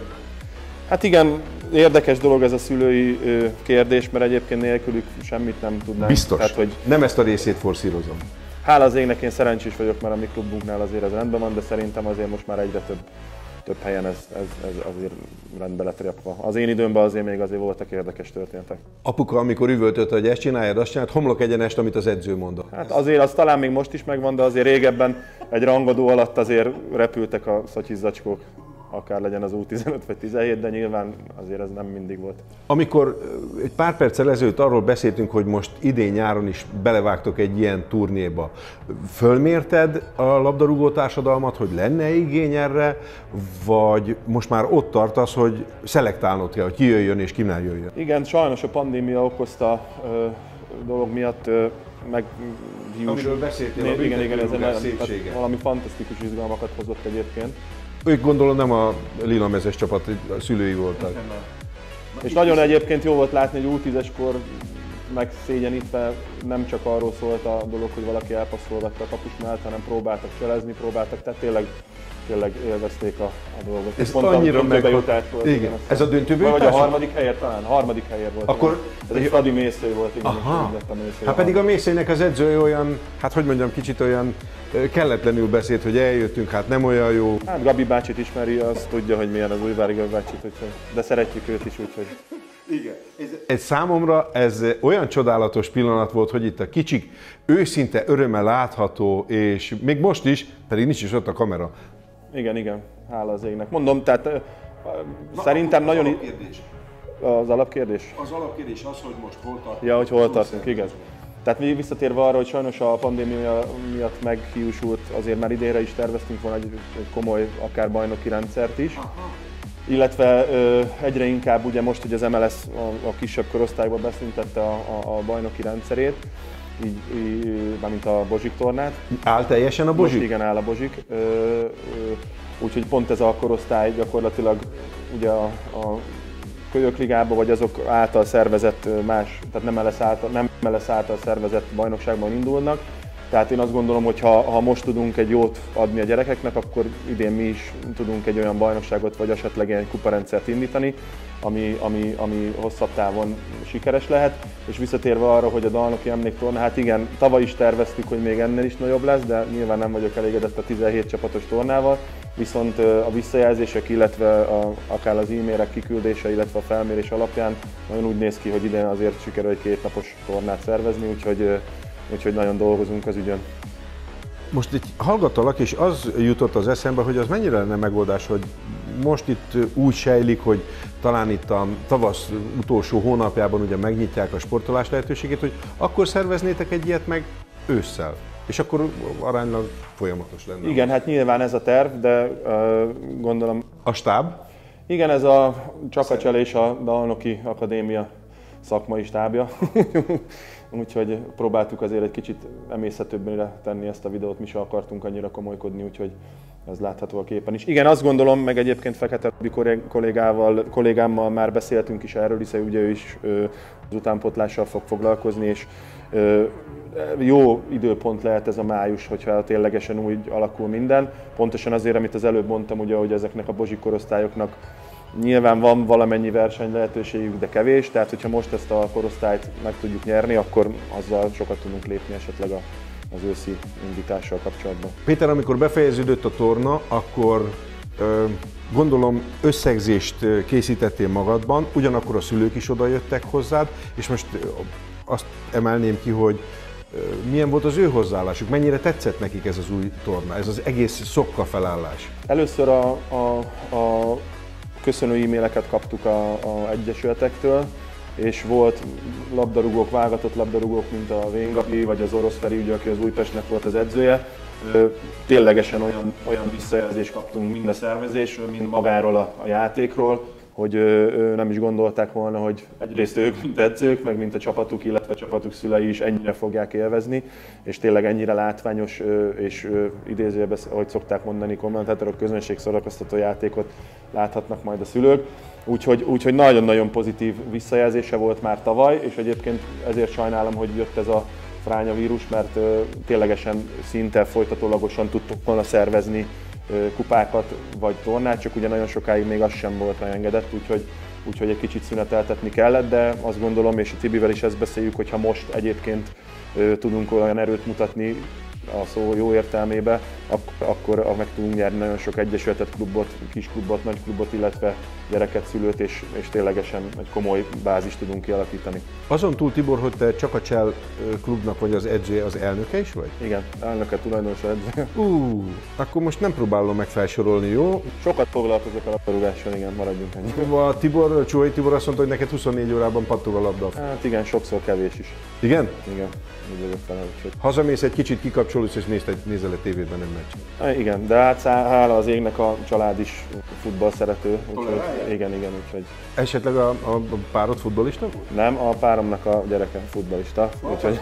Hát igen, érdekes dolog ez a szülői kérdés, mert egyébként nélkülük semmit nem tudnánk. Biztos. Tehát, hogy nem ezt a részét forszírozom. Hála az égnek, én szerencsés vagyok, mert a mi klubunknál azért ez rendben van, de szerintem azért most már egyre több, több helyen ez, ez, ez azért rendbe lett rakva. Az én időmben azért még azért voltak érdekes történetek. Apuka, amikor üvöltötte, hogy ezt csináljad, azt csinált, homlok egyenest, amit az edző mondott. Hát azért az talán még most is megvan, de azért régebben egy rangadó alatt azért repültek a szatyizzacskók. Akár legyen az U tizenöt vagy tizenhét, de nyilván azért ez nem mindig volt. Amikor egy pár perccel ezelőtt arról beszéltünk, hogy most idén nyáron is belevágtok egy ilyen turnéba, fölmérted a labdarúgó társadalmat, hogy lenne igény erre, vagy most már ott tartasz, hogy szelektálnod kell, hogy ki jöjjön és ki nem jöjjön? Igen, sajnos a pandémia okozta ö, dolog miatt ö, meg Amiről beszéltél, a igen, igen, ez egy szépsége. Valami fantasztikus izgalmakat hozott egyébként. Ők gondolom nem a lilamezes csapat a szülői voltak. És nagyon egyébként jó volt látni, hogy U tízeskor megszégyenítve nem csak arról szólt a dolog, hogy valaki elpasszolgatta a kapus mellett, hanem próbáltak cselezni, próbáltak, tehát tényleg, tényleg élvezték a, a dolgot. Ez pont annyira meghatás volt. Igen. Igen. Ez a döntőbe jutás? Vagy a harmadik helyért talán, harmadik helyért volt. Akkor ez egy Fradi Mészői volt, igen. Aha. A Mészői hát pedig a Mészőinek az edzője olyan, hát hogy mondjam, kicsit olyan kelletlenül beszélt, hogy eljöttünk, hát nem olyan jó. Hát Gabi bácsit ismeri, azt tudja, hogy milyen az Újvári Gabi bácsit, úgyhogy, de szeretjük őt is, úgyhogy... Igen. Ez számomra ez olyan csodálatos pillanat volt, hogy itt a kicsik őszinte örömmel látható, és még most is, pedig nincs is ott a kamera. Igen, igen, hála az égnek. Mondom, tehát Na, szerintem nagyon... Az alapkérdés. Az alapkérdés? Az alapkérdés az, hogy most hol tartunk. Ja, hogy hol tartunk, igaz. Tehát mi visszatérve arra, hogy sajnos a pandémia miatt meghiúsult, azért már idénre is terveztünk volna egy, egy komoly akár bajnoki rendszert is. Aha. Illetve ö, egyre inkább ugye most, hogy az em el es a, a kisebb korosztályban beszüntette a, a, a bajnoki rendszerét, így, így, mármint a Bozsik tornát. Áll teljesen a Bozsik? Most igen, áll a Bozsik. Ö, ö, úgyhogy pont ez a korosztály gyakorlatilag ugye a, a kölyökligában, vagy azok által szervezett más, tehát nem em el es által, nem em el es által szervezett bajnokságban indulnak. Tehát én azt gondolom, hogy ha, ha most tudunk egy jót adni a gyerekeknek, akkor idén mi is tudunk egy olyan bajnokságot, vagy esetleg egy kuparendszert indítani, ami, ami, ami hosszabb távon sikeres lehet. És visszatérve arra, hogy a Dalnoki Emléktorna, hát igen, tavaly is terveztük, hogy még ennél is nagyobb lesz, de nyilván nem vagyok elégedett a tizenhét csapatos tornával. Viszont a visszajelzések, illetve a, akár az e-mailek kiküldése, illetve a felmérés alapján nagyon úgy néz ki, hogy idén azért sikerül egy kétnapos tornát szervezni, úgyhogy Úgyhogy nagyon dolgozunk az ügyön. Most itt hallgattalak, és az jutott az eszembe, hogy az mennyire lenne megoldás, hogy most itt úgy sejlik, hogy talán itt a tavasz utolsó hónapjában ugye megnyitják a sportolás lehetőségét, hogy akkor szerveznétek egy ilyet meg ősszel. És akkor aránylag folyamatos lenne. Igen, hát nyilván ez a terv, de uh, gondolom... A stáb? Igen, ez a Csakacsel és a Dalnoki Akadémia szakmai stábja. Úgyhogy próbáltuk azért egy kicsit emészhetőbbre tenni ezt a videót, mi sem akartunk annyira komolykodni, úgyhogy ez látható a képen is. Igen, azt gondolom, meg egyébként Fekete kollégával, kollégámmal már beszéltünk is erről, hiszen ugye ő is ö, az utánpótlással fog foglalkozni, és ö, jó időpont lehet ez a május, hogyha ténylegesen úgy alakul minden. Pontosan azért, amit az előbb mondtam, ugye, hogy ezeknek a Bozsik korosztályoknak nyilván van valamennyi verseny lehetőségük, de kevés, tehát hogyha most ezt a korosztályt meg tudjuk nyerni, akkor azzal sokat tudunk lépni esetleg a, az őszi indítással kapcsolatban. Péter, amikor befejeződött a torna, akkor ö, Gondolom összegzést készítettél magadban, ugyanakkor a szülők is oda jöttek hozzád, és most azt emelném ki, hogy milyen volt az ő hozzáállásuk, mennyire tetszett nekik ez az új torna, ez az egész szokka felállás? Először a, a, a köszönő e-maileket kaptuk a, a egyesületektől, és volt labdarúgók, válogatott labdarúgók, mint a Véngapi vagy az Orosz Feri, ugye, aki az Újpestnek volt az edzője. Ténylegesen olyan, olyan visszajelzést kaptunk mind a szervezésről, mind magáról a, a játékról, hogy ő, nem is gondolták volna, hogy egyrészt ők, mint edzők, meg mint a csapatuk, illetve a csapatuk szülei is ennyire fogják élvezni, és tényleg ennyire látványos és idézőjelben, ahogy szokták mondani kommentátorok, közönség szórakoztató játékot láthatnak majd a szülők. Úgyhogy, úgyhogy nagyon-nagyon pozitív visszajelzése volt már tavaly, és egyébként ezért sajnálom, hogy jött ez a fránya vírus, mert ténylegesen szinte folytatólagosan tudtuk volna szervezni kupákat vagy tornát, csak ugye nagyon sokáig még az sem volt megengedett, úgyhogy, úgyhogy egy kicsit szüneteltetni kellett, de azt gondolom, és a Tibivel is ezt beszéljük, hogy ha most egyébként tudunk olyan erőt mutatni a szó jó értelmébe, ak- akkor meg tudunk nyerni nagyon sok egyesületet, klubot, kis klubot, nagy klubot, illetve gyereket, szülőt, és, és ténylegesen egy komoly bázist tudunk kialakítani. Azon túl, Tibor, hogy te csak a Csell klubnak vagy az edzője, az elnöke is vagy? Igen, elnöke, tulajdonos edző. Ú, akkor most nem próbálom meg felsorolni, jó? Sokat foglalkozok a labdarúgással, igen, maradjunk ennyi. A Tibor, Csói Tibor azt mondta, hogy neked huszonnégy órában pattog a labda. Hát igen, sokszor kevés is. Igen? Igen, úgy vagyok fel, úgyhogy. Hazamész, egy kicsit kikapcsolódsz és nézd, nézel a tévében, nem meccset. Igen, de hát hála az égnek a család is futball szerető, úgyhogy igen, igen, úgyhogy. Esetleg a, a, a párod futballista? Nem, a páromnak a gyereke futballista, úgyhogy.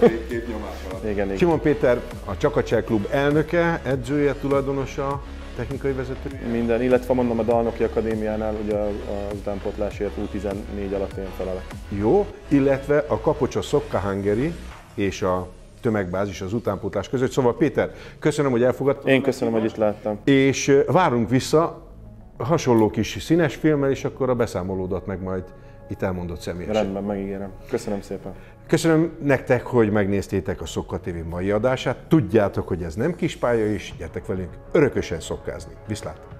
Igen, igen. Simon Péter, a Csak a Csell klub elnöke, edzője, tulajdonosa, technikai vezetője? Minden, illetve mondom a Dalnoki Akadémiánál ugye az utánpótlásért U tizennégy alatt én felelek. Jó, illetve a Kapocs Soccer Hungary és a tömegbázis az utánpótlás között. Szóval Péter, köszönöm, hogy elfogadtad. Én köszönöm, hogy itt láttam. És várunk vissza hasonló kis színes filmmel, és akkor a beszámolódat meg majd itt elmondott személyesen. Rendben, megígérem. Köszönöm szépen. Köszönöm nektek, hogy megnéztétek a Szokka té vé mai adását. Tudjátok, hogy ez nem kispálya is, gyertek velünk örökösen szokkázni. Viszlát!